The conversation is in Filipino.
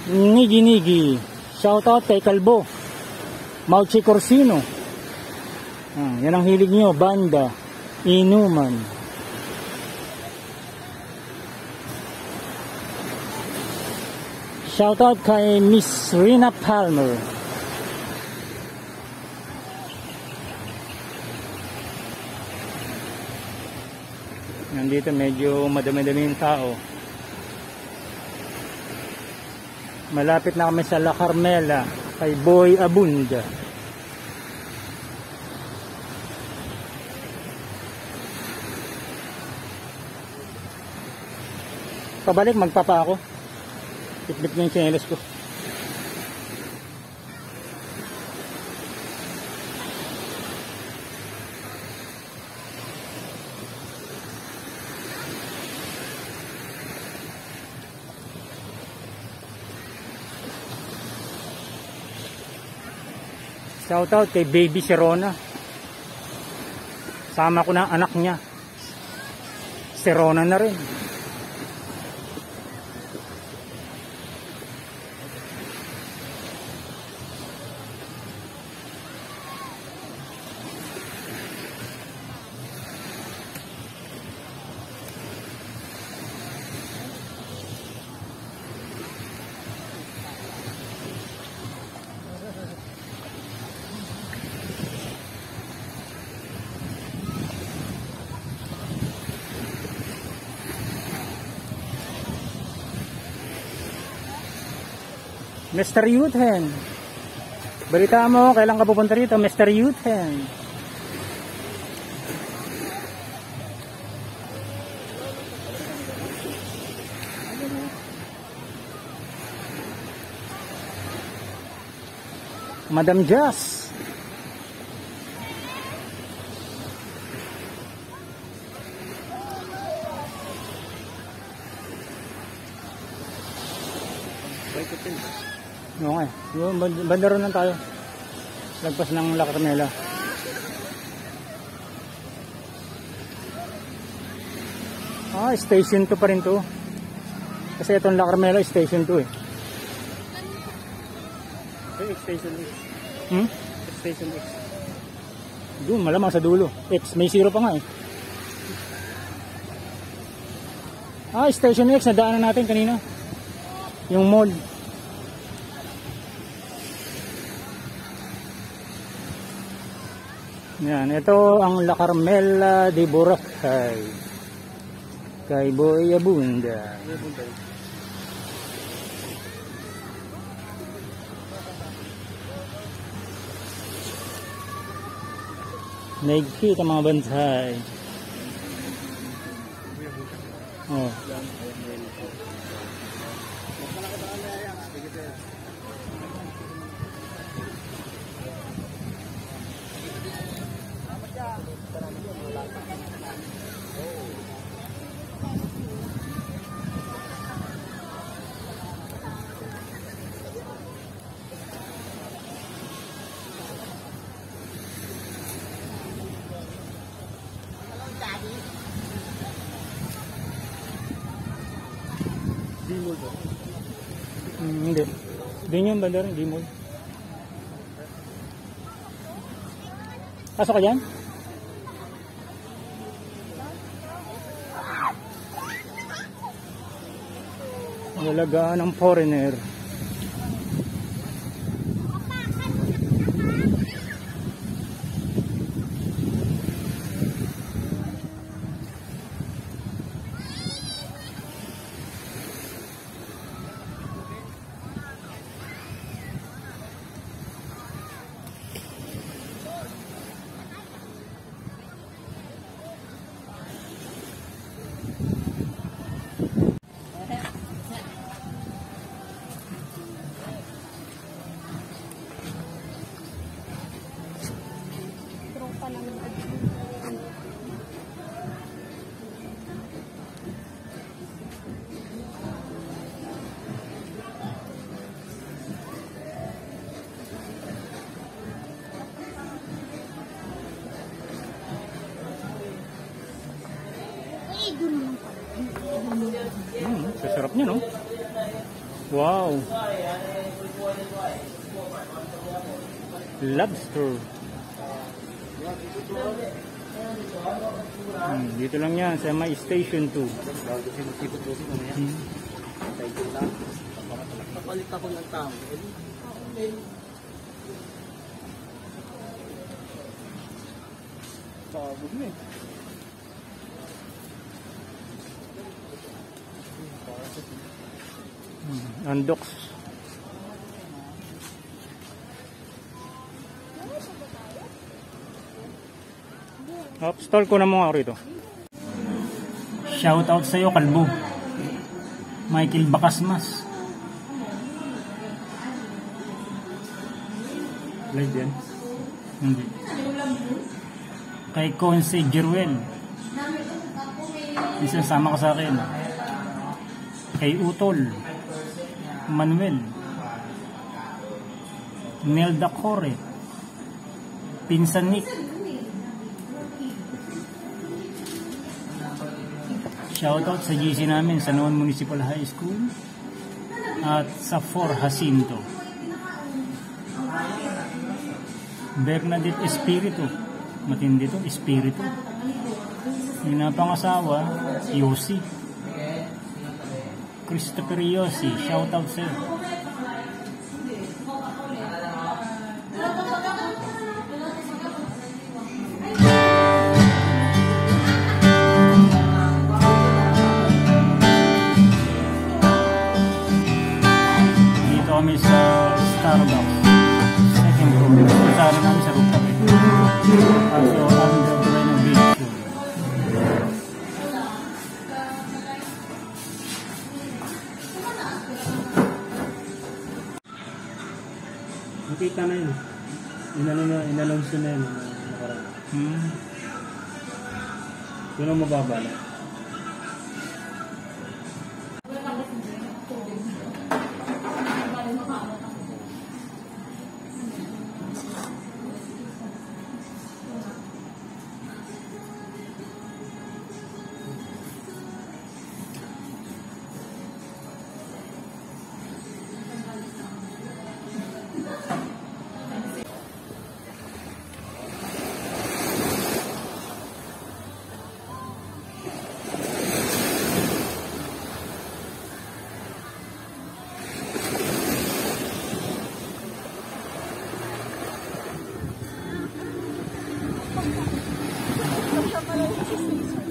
Nigi Nigi. Shoutout kay Kalbo. Mauchi Corsino. Yan ang hilig nyo. Banda. Inuman. Shoutout kay Miss Rina Palmer. Nandito medyo madami-dami yung tao. Malapit na kami sa La Carmela kay Boy Abunda. Pabalik magpapa ako. Bitbit na yung tsinelas ko. Shoutout kay Baby Serona. Sama ko na anak niya. Serona na rin. Mr. Yuthen. Balita mo, kailan ka pupunta rito? Mr. Yuthen. Madam Jas. Oo nga. Banda ron lang tayo. Lagpas ng La Carmela. Station 2 pa rin to. Kasi itong La Carmela, station 2 eh. Station X. Station X. Doon, malamang sa dulo. X, may 0 pa nga eh. Station X, nadaanan natin kanina. Yung mall. Yan, ito ang La Carmela de Boracay. Kay Boy Abunda. Nagkita mga bansay. Oh. Hindi. Hindi yung banda rin, di mo. Pasok ka dyan? Alagaan ng foreigner. Sasarap niya, no? Wow. Lobster. Dito lang yan sa may station 2. Papalit ako ng tao. Pagod na eh. Andox. Stall ko na mga rito. Shout out sa iyo, Kalbo. Michael Bacasmas. Live yan? Hindi. Kay Conce Jeruel. Isa sama ka sa akin. Kay Utol Manuel. Nelda Core. Pinsan Nick. Shoutout sa GC namin sa Noon Municipal High School at sa For Jacinto. Bernadette Espiritu. Matindi to, Espiritu. Yung napangasawa, Yossi. Christopher Yossi, shoutout sa'yo. Dito kami sa Starbucks. Second floor. Kasama namin sa rooftop. Also, under the renovation. Nakita na yun. Inannounce na yun. Yun ang mababala. Siya pala yung